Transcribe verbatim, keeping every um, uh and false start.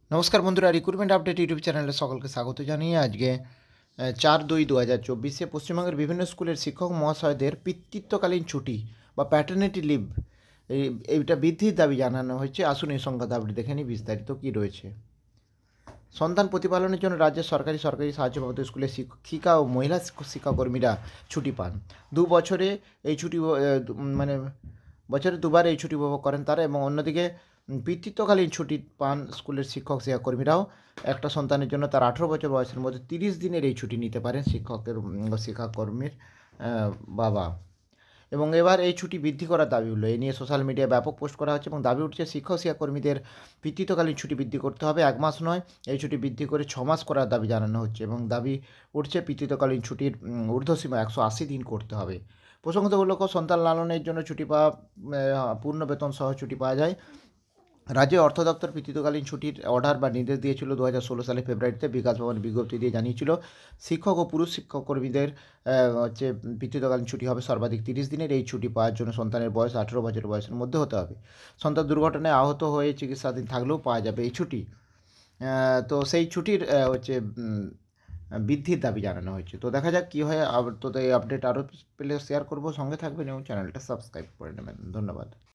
নমস্কার বন্ধুরা, recruitment update YouTube চ্যানেলে সকলকে স্বাগত জানিয়ে আজকে চার দুই দু হাজার চব্বিশে পশ্চিমবঙ্গের বিভিন্ন স্কুলের শিক্ষক মহাশয়দের পিতৃত্বকালীন ছুটি বা প্যাটার্নিটি লিভ এই এইটা বৃদ্ধির দাবি জানানো হয়েছে। আসুন এই সংক্রান্ত আপডেট দেখে নিই বিস্তারিত কী রয়েছে। সন্তান প্রতিপালনের জন্য রাজ্যের সরকারি সরকারি সাহায্যপ্রাপ্ত স্কুলের শিক্ষিকা ও মহিলা শিক্ষাকর্মীরা ছুটি পান। দু বছরে এই ছুটি মানে বছরে দুবার এই ছুটি উপভোগ করেন তারা, এবং অন্যদিকে পিতৃত্বকালীন ছুটি পান স্কুলের শিক্ষক শিক্ষাকর্মীরাও। একটা সন্তানের জন্য তার আঠেরো বছর বয়সের মধ্যে তিরিশ দিনের এই ছুটি নিতে পারেন শিক্ষকের শিক্ষাকর্মীর বাবা। এবং এবার এই ছুটি বৃদ্ধি করার দাবি উঠল। এই নিয়ে সোশ্যাল মিডিয়ায় ব্যাপক পোস্ট করা হচ্ছে এবং দাবি উঠছে শিক্ষক শিক্ষাকর্মীদের পিতৃত্বকালীন ছুটি বৃদ্ধি করতে হবে। এক মাস নয়, এই ছুটি বৃদ্ধি করে ছ মাস করার দাবি জানানো হচ্ছে এবং দাবি উঠছে পিতৃত্বকালীন ছুটির ঊর্ধ্বসীমা একশো আশি দিন করতে হবে। প্রসঙ্গত উল্লেখ্য, সন্তান লালনের জন্য ছুটি পাওয়া পূর্ণ বেতন সহ ছুটি পাওয়া যায়। রাজ্য অর্থ দপ্তর পিতৃত্বকালীন ছুটির অর্ডার বা নির্দেশ দিয়েছিল দু হাজার ষোলো সালে ফেব্রুয়ারিতে। বিকাশ ভবন বিজ্ঞপ্তি দিয়ে জানিয়েছিল শিক্ষক ও পুরুষ শিক্ষককর্মীদের হচ্ছে পিতৃত্বকালীন ছুটি হবে সর্বাধিক তিরিশ দিনের। এই ছুটি পাওয়ার জন্য সন্তানের বয়স আঠেরো বছর বয়সের মধ্যে হতে হবে। সন্তান দুর্ঘটনায় আহত হয়ে চিকিৎসাধীন থাকলেও পাওয়া যাবে এই ছুটি। তো সেই ছুটির হচ্ছে বৃদ্ধির দাবি জানানো হয়েছে। তো দেখা যাক কী হয়। তো এই আপডেট আরও পেলে শেয়ার করবো, সঙ্গে থাকবেন এবং চ্যানেলটা সাবস্ক্রাইব করে নেবেন। ধন্যবাদ।